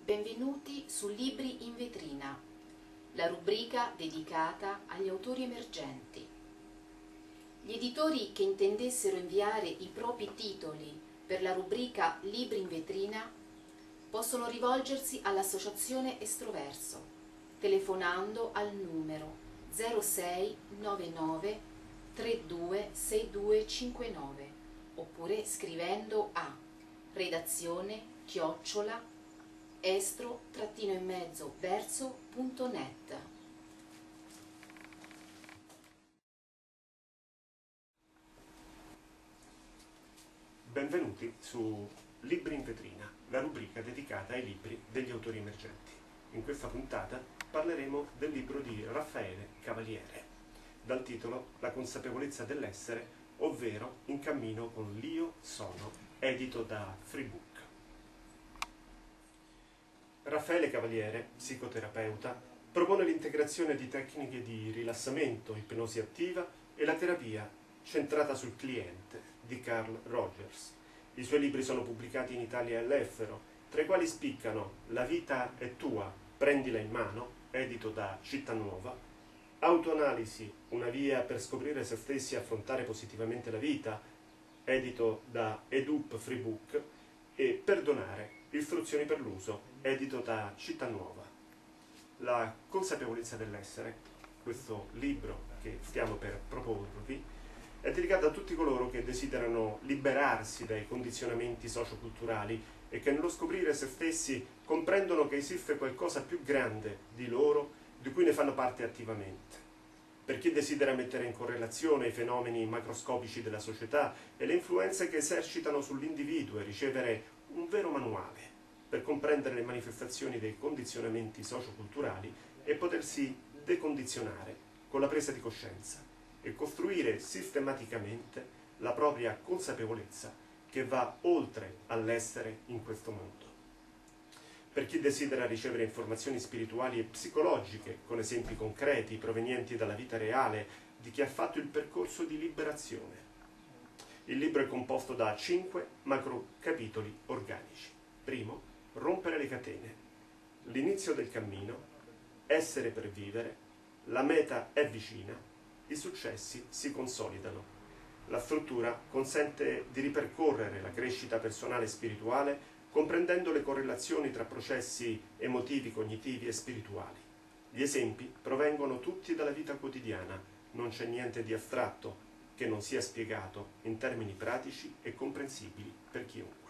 benvenuti su Libri in Vetrina, la rubrica dedicata agli autori emergenti. Gli editori che intendessero inviare i propri titoli per la rubrica Libri in Vetrina possono rivolgersi all'Associazione Estroverso, telefonando al numero 0699 326259 oppure scrivendo a redazione@estro-verso.net. Benvenuti su Libri in Vetrina, la rubrica dedicata ai libri degli autori emergenti. In questa puntata parleremo del libro di Raffaele Cavaliere, dal titolo La consapevolezza dell'essere, ovvero In cammino con l'Io Sono, edito da Freebook. Raffaele Cavaliere, psicoterapeuta, propone l'integrazione di tecniche di rilassamento, ipnosi attiva e la terapia centrata sul cliente di Carl Rogers. I suoi libri sono pubblicati in Italia e all'estero, tra i quali spiccano La vita è tua, prendila in mano, edito da Città Nuova, Autoanalisi, una via per scoprire se stessi e affrontare positivamente la vita, edito da Edup Freebook, e Perdonare, istruzioni per l'uso, edito da Città Nuova. La consapevolezza dell'essere, questo libro che stiamo per proporvi, è dedicato a tutti coloro che desiderano liberarsi dai condizionamenti socioculturali e che nello scoprire se stessi comprendono che esiste qualcosa più grande di loro di cui ne fanno parte attivamente. Per chi desidera mettere in correlazione i fenomeni macroscopici della società e le influenze che esercitano sull'individuo e ricevere un vero manuale per comprendere le manifestazioni dei condizionamenti socioculturali e potersi decondizionare con la presa di coscienza e costruire sistematicamente la propria consapevolezza che va oltre all'essere in questo mondo. Per chi desidera ricevere informazioni spirituali e psicologiche con esempi concreti provenienti dalla vita reale di chi ha fatto il percorso di liberazione. Il libro è composto da 5 macro capitoli organici. Primo, rompere le catene, l'inizio del cammino, essere per vivere, la meta è vicina, i successi si consolidano. La struttura consente di ripercorrere la crescita personale e spirituale comprendendo le correlazioni tra processi emotivi, cognitivi e spirituali. Gli esempi provengono tutti dalla vita quotidiana, non c'è niente di astratto che non sia spiegato in termini pratici e comprensibili per chiunque.